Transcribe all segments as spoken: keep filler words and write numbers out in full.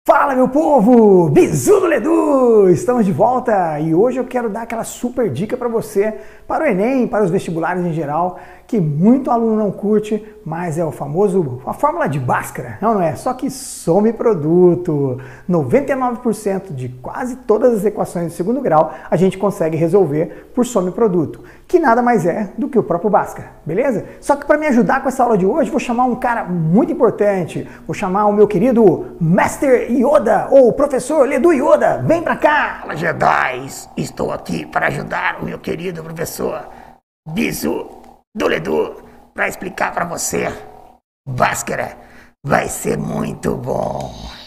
Fala, meu povo! Bizu do Ledu! Estamos de volta e hoje eu quero dar aquela super dica para você, para o Enem, para os vestibulares em geral, que muito aluno não curte, mas é o famoso, a fórmula de Bhaskara, não é? Só que some produto. noventa e nove por cento de quase todas as equações de segundo grau a gente consegue resolver por some produto, que nada mais é do que o próprio Bhaskara, beleza? Só que para me ajudar com essa aula de hoje, vou chamar um cara muito importante, vou chamar o meu querido Master Yoda, ou Professor Ledu Yoda. Vem pra cá! Fala, Jedi! Estou aqui para ajudar o meu querido professor Bizu do Ledu para explicar para você. Bhaskara vai ser muito bom.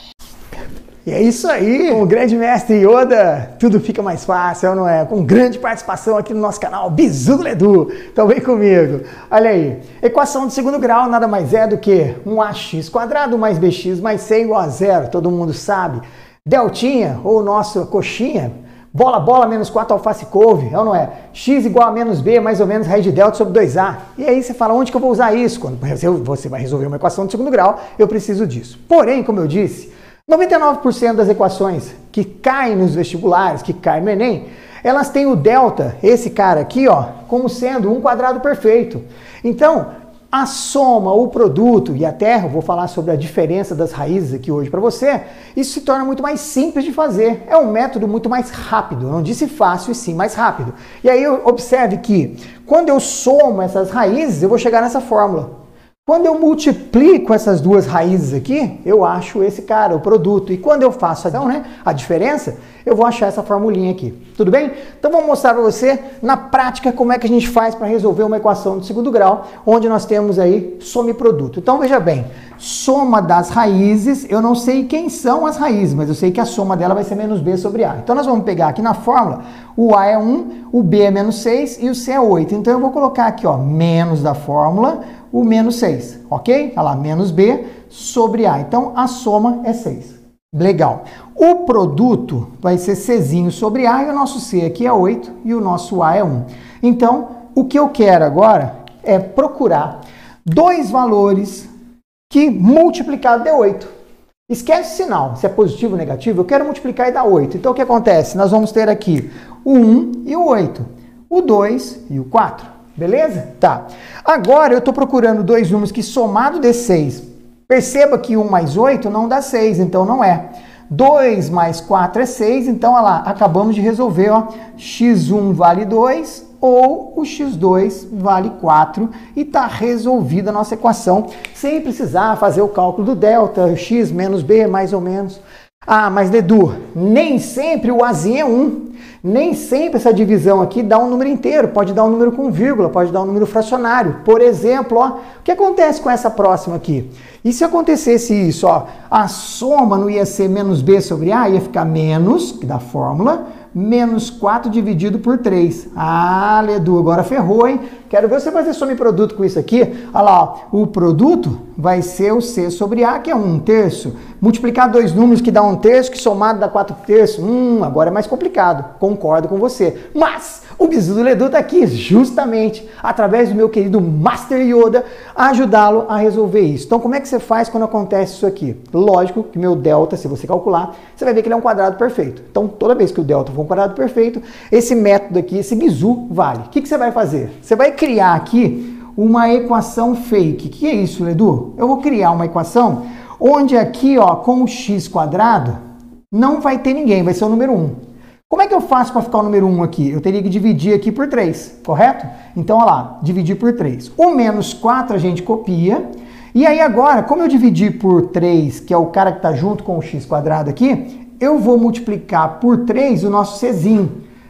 E é isso aí, com o grande mestre Yoda, tudo fica mais fácil, não é? Com grande participação aqui no nosso canal Bizu do Ledu. Então vem comigo. Olha aí, equação de segundo grau nada mais é do que um ax quadrado mais bx mais c igual a zero, todo mundo sabe. Deltinha, ou nossa coxinha, bola, bola, menos quatro alface couve, é ou não é? X igual a menos b, mais ou menos raiz de delta sobre dois a. E aí você fala, onde que eu vou usar isso? Quando você vai resolver uma equação de segundo grau, eu preciso disso. Porém, como eu disse, noventa e nove por cento das equações que caem nos vestibulares, que caem no Enem, elas têm o delta, esse cara aqui, ó, como sendo um quadrado perfeito. Então, a soma, o produto e até eu vou falar sobre a diferença das raízes aqui hoje para você, isso se torna muito mais simples de fazer. É um método muito mais rápido, não disse fácil e sim mais rápido. E aí observe que quando eu somo essas raízes, eu vou chegar nessa fórmula. Quando eu multiplico essas duas raízes aqui, eu acho esse cara, o produto. E quando eu faço então, né, a diferença, eu vou achar essa formulinha aqui. Tudo bem? Então vamos mostrar para você, na prática, como é que a gente faz para resolver uma equação de segundo grau, onde nós temos aí soma e produto. Então veja bem, soma das raízes, eu não sei quem são as raízes, mas eu sei que a soma dela vai ser menos b sobre a. Então nós vamos pegar aqui na fórmula, o a é um, o b é menos seis e o c é oito. Então eu vou colocar aqui, ó, menos da fórmula, o menos seis, ok? Olha lá, menos b sobre a. Então, a soma é seis. Legal. O produto vai ser czinho sobre a e o nosso c aqui é oito e o nosso a é um. Então, o que eu quero agora é procurar dois valores que multiplicado dê oito. Esquece o sinal, se é positivo ou negativo, eu quero multiplicar e dar oito. Então, o que acontece? Nós vamos ter aqui o um e o oito, o dois e o quatro. Beleza? Tá. Agora eu estou procurando dois números que somado dê seis. Perceba que um mais oito não dá seis, então não é. dois mais quatro é seis, então olha lá, acabamos de resolver, ó. x um vale dois ou o x dois vale quatro e está resolvida a nossa equação sem precisar fazer o cálculo do delta, x menos b mais ou menos. Ah, mas Ledu, nem sempre o azinho é um. Nem sempre essa divisão aqui dá um número inteiro. Pode dar um número com vírgula, pode dar um número fracionário. Por exemplo, ó, o que acontece com essa próxima aqui? E se acontecesse isso, ó, a soma não ia ser menos b sobre a, ia ficar menos, que dá fórmula, menos quatro dividido por três. Ah, Ledu, agora ferrou, hein? Quero ver você fazer soma e produto com isso aqui. Olha lá, ó, o produto vai ser o c sobre a, que é um terço. Multiplicar dois números que dá um terço, que somado dá quatro terços. Hum, agora é mais complicado. Concordo com você. Mas o Bizu do Ledu está aqui justamente através do meu querido Master Yoda ajudá-lo a resolver isso. Então, como é que você faz quando acontece isso aqui? Lógico que meu delta, se você calcular, você vai ver que ele é um quadrado perfeito. Então, toda vez que o delta for um quadrado perfeito, esse método aqui, esse Bizu, vale. O que, que você vai fazer? Você vai criar aqui uma equação fake. O que é isso, Ledu? Eu vou criar uma equação onde aqui, ó, com o x quadrado, não vai ter ninguém, vai ser o número um. Como é que eu faço para ficar o número um aqui? Eu teria que dividir aqui por três, correto? Então, olha lá, dividir por três. O menos quatro a gente copia. E aí agora, como eu dividi por três, que é o cara que está junto com o x quadrado aqui, eu vou multiplicar por três o nosso czinho.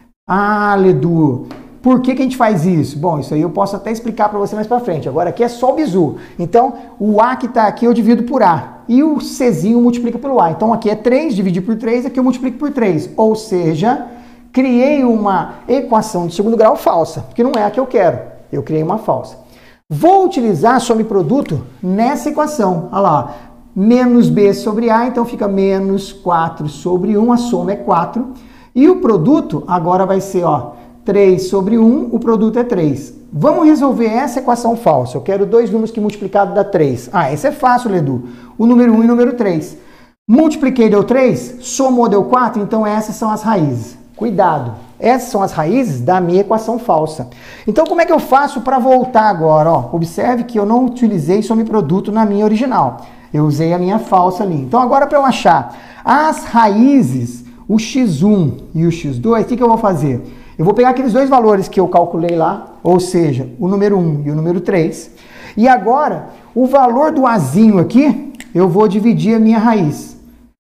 Ah, Ledu, por que que a gente faz isso? Bom, isso aí eu posso até explicar para você mais para frente. Agora aqui é só o bizu. Então, o a que está aqui eu divido por a. E o czinho multiplica pelo a. Então, aqui é três, dividir por três, aqui eu multiplico por três. Ou seja, criei uma equação de segundo grau falsa, que não é a que eu quero. Eu criei uma falsa. Vou utilizar soma e produto nessa equação. Olha lá, menos b sobre a, então fica menos quatro sobre um, a soma é quatro. E o produto agora vai ser, ó, três sobre um, o produto é três. Vamos resolver essa equação falsa. Eu quero dois números que multiplicado dá três. Ah, esse é fácil, Ledu. O número um e o número três. Multipliquei, deu três, somou, deu quatro, então essas são as raízes. Cuidado, essas são as raízes da minha equação falsa. Então como é que eu faço para voltar agora? Ó, observe que eu não utilizei someproduto na minha original. Eu usei a minha falsa ali. Então agora para eu achar as raízes, o xis um e o xis dois, o que, que eu vou fazer? Eu vou pegar aqueles dois valores que eu calculei lá, ou seja, o número um e o número três. E agora, o valor do azinho aqui, eu vou dividir a minha raiz.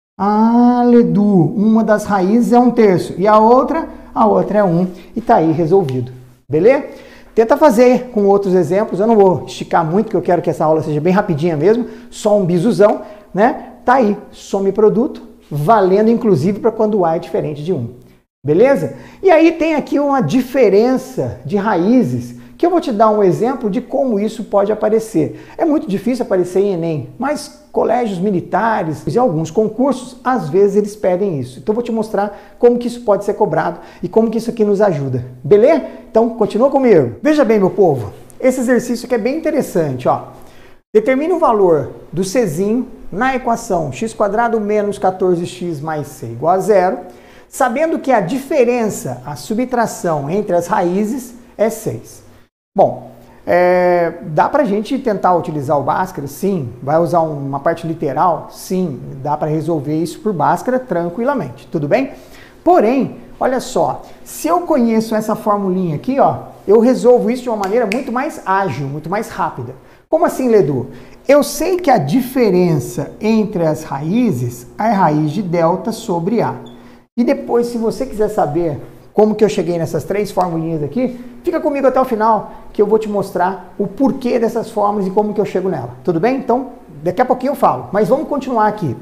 Ah, Ledu, uma das raízes é um terço e a outra, a outra é um. E tá aí resolvido. Beleza? Tenta fazer com outros exemplos. Eu não vou esticar muito, porque eu quero que essa aula seja bem rapidinha mesmo. Só um bisuzão, né? Tá aí, some produto, valendo inclusive para quando o A é diferente de um. Beleza? E aí tem aqui uma diferença de raízes, que eu vou te dar um exemplo de como isso pode aparecer. É muito difícil aparecer em Enem, mas colégios militares e alguns concursos, às vezes eles pedem isso. Então eu vou te mostrar como que isso pode ser cobrado e como que isso aqui nos ajuda. Beleza? Então continua comigo. Veja bem, meu povo, esse exercício aqui é bem interessante, ó. Determine o valor do Czinho na equação x quadrado menos quatorze x mais c igual a zero, sabendo que a diferença, a subtração entre as raízes é seis. Bom, é, dá pra gente tentar utilizar o Bhaskara? Sim. Vai usar uma parte literal? Sim. Dá para resolver isso por Bhaskara tranquilamente, tudo bem? Porém, olha só, se eu conheço essa formulinha aqui, ó, eu resolvo isso de uma maneira muito mais ágil, muito mais rápida. Como assim, Ledu? Eu sei que a diferença entre as raízes é a raiz de delta sobre A. E depois, se você quiser saber como que eu cheguei nessas três formulinhas aqui, fica comigo até o final, que eu vou te mostrar o porquê dessas fórmulas e como que eu chego nela. Tudo bem? Então, daqui a pouquinho eu falo. Mas vamos continuar aqui.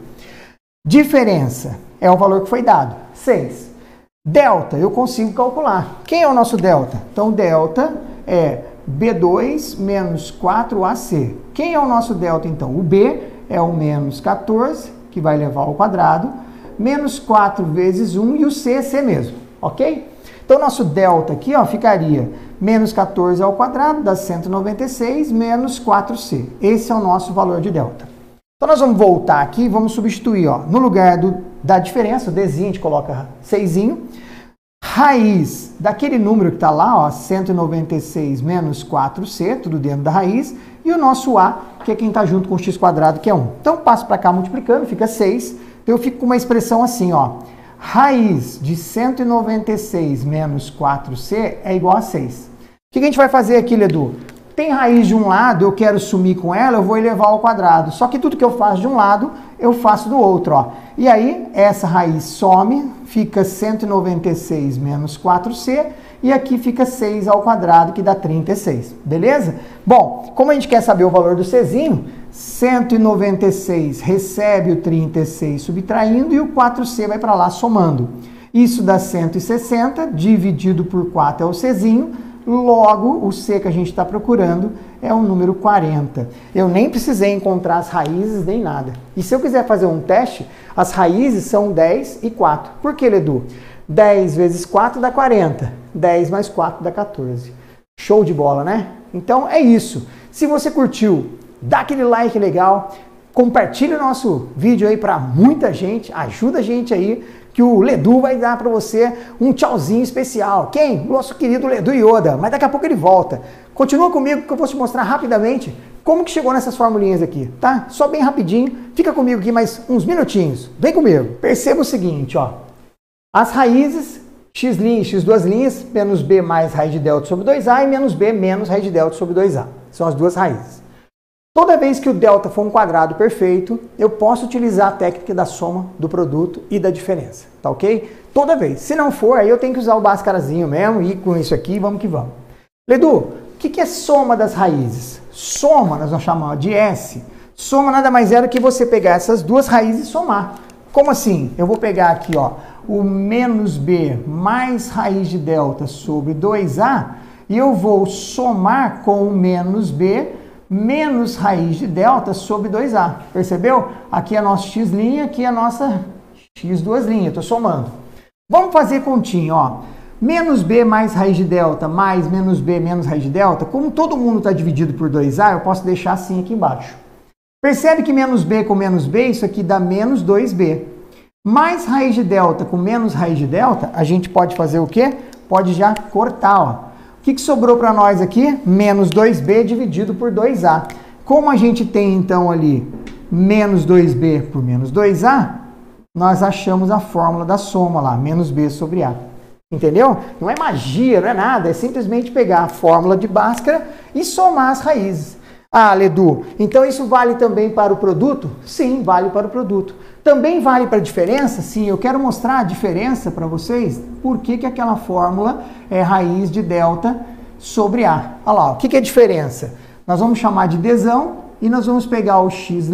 Diferença é o valor que foi dado, seis. Delta, eu consigo calcular. Quem é o nosso delta? Então, delta é B dois menos quatro A C. Quem é o nosso delta, então? O B é o menos quatorze, que vai levar ao quadrado, menos quatro vezes um, e o C é C mesmo, ok? Então, nosso delta aqui, ó, ficaria menos quatorze ao quadrado, dá cento e noventa e seis, menos quatro C. Esse é o nosso valor de delta. Então, nós vamos voltar aqui e vamos substituir, ó, no lugar do, da diferença, o Dzinho, a gente coloca seisinho, raiz daquele número que está lá, ó, cento e noventa e seis menos quatro C, tudo dentro da raiz, e o nosso A, que é quem está junto com o x quadrado, que é um. Então, passo para cá multiplicando, fica seis. Então, eu fico com uma expressão assim, ó, raiz de cento e noventa e seis menos quatro C é igual a seis. O que a gente vai fazer aqui, Ledu? Tem raiz de um lado, eu quero sumir com ela, eu vou elevar ao quadrado. Só que tudo que eu faço de um lado, eu faço do outro, ó. E aí, essa raiz some, fica cento e noventa e seis menos quatro C, e aqui fica seis ao quadrado, que dá trinta e seis. Beleza? Bom, como a gente quer saber o valor do Czinho, cento e noventa e seis recebe o trinta e seis subtraindo e o quatro C vai para lá somando. Isso dá cento e sessenta, dividido por quatro é o Czinho, logo o C que a gente está procurando é o número quarenta. Eu nem precisei encontrar as raízes nem nada. E se eu quiser fazer um teste, as raízes são dez e quatro. Por que, Ledu? dez vezes quatro dá quarenta. dez mais quatro dá quatorze. Show de bola, né? Então é isso. Se você curtiu, dá aquele like legal, compartilha o nosso vídeo aí para muita gente, ajuda a gente aí, que o Ledu vai dar para você um tchauzinho especial. Quem? Nosso querido Ledu Yoda, mas daqui a pouco ele volta. Continua comigo que eu vou te mostrar rapidamente como que chegou nessas formulinhas aqui, tá? Só bem rapidinho, fica comigo aqui mais uns minutinhos, vem comigo. Perceba o seguinte, ó, as raízes, x linha, x duas linhas, menos b mais raiz de delta sobre dois A e menos b menos raiz de delta sobre dois A. São as duas raízes. Toda vez que o delta for um quadrado perfeito, eu posso utilizar a técnica da soma do produto e da diferença, tá ok? Toda vez. Se não for, aí eu tenho que usar o Bhaskarazinho mesmo e com isso aqui, vamos que vamos. Ledu, o que, que é soma das raízes? Soma, nós vamos chamar de S. Soma nada mais é do que você pegar essas duas raízes e somar. Como assim? Eu vou pegar aqui, ó, o menos b mais raiz de delta sobre dois A e eu vou somar com o menos b menos raiz de delta sobre dois A. Percebeu? Aqui é a nossa x', aqui é a nossa x duas linhas. Estou somando. Vamos fazer continho, ó. Menos b mais raiz de delta mais menos b menos raiz de delta. Como todo mundo está dividido por dois A, eu posso deixar assim aqui embaixo. Percebe que menos b com menos b, isso aqui dá menos dois b. Mais raiz de delta com menos raiz de delta, a gente pode fazer o quê? Pode já cortar, ó. O que, que sobrou para nós aqui? Menos dois b dividido por dois a. Como a gente tem, então, ali menos dois b por menos dois a, nós achamos a fórmula da soma lá, menos b sobre a. Entendeu? Não é magia, não é nada, é simplesmente pegar a fórmula de Bhaskara e somar as raízes. Ah, Ledu, então isso vale também para o produto? Sim, vale para o produto. Também vale para a diferença? Sim, eu quero mostrar a diferença para vocês, por que que aquela fórmula é raiz de delta sobre A. Olha lá, o que que é a diferença? Nós vamos chamar de Dzão e nós vamos pegar o x'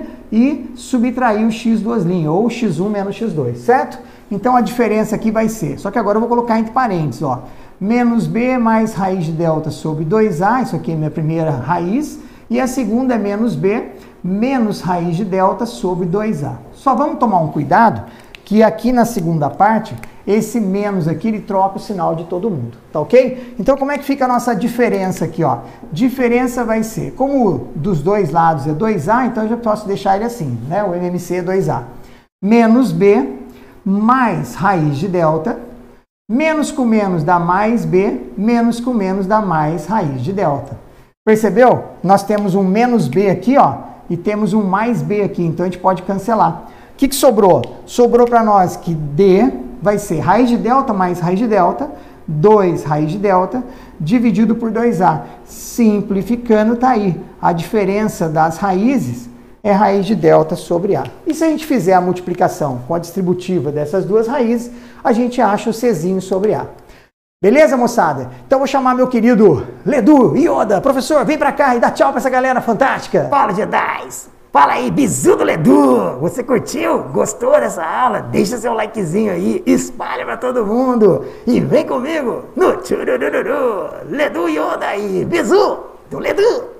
e subtrair o x duas linhas, ou x um menos x dois, certo? Então a diferença aqui vai ser, só que agora eu vou colocar entre parênteses, ó, menos b mais raiz de delta sobre dois a, isso aqui é minha primeira raiz, e a segunda é menos b menos raiz de delta sobre dois a. Só vamos tomar um cuidado que aqui na segunda parte, esse menos aqui, ele troca o sinal de todo mundo, tá ok? Então como é que fica a nossa diferença aqui, ó? Diferença vai ser, como dos dois lados é dois a, então eu já posso deixar ele assim, né? O M M C é dois a. Menos b mais raiz de delta, menos com menos dá mais b, menos com menos dá mais raiz de delta. Percebeu? Nós temos um menos b aqui, ó, e temos um mais b aqui, então a gente pode cancelar. O que que sobrou? Sobrou para nós que d vai ser raiz de delta mais raiz de delta, dois raiz de delta, dividido por dois a. Simplificando, tá aí. A diferença das raízes é raiz de delta sobre a. E se a gente fizer a multiplicação com a distributiva dessas duas raízes, a gente acha o Czinho sobre a. Beleza, moçada? Então vou chamar meu querido Ledu, Yoda, professor, vem pra cá e dá tchau pra essa galera fantástica. Fala, Jedi! Fala aí, bizu do Ledu! Você curtiu? Gostou dessa aula? Deixa seu likezinho aí, espalha pra todo mundo e vem comigo no Tchurururu, Ledu Yoda e bizu do Ledu!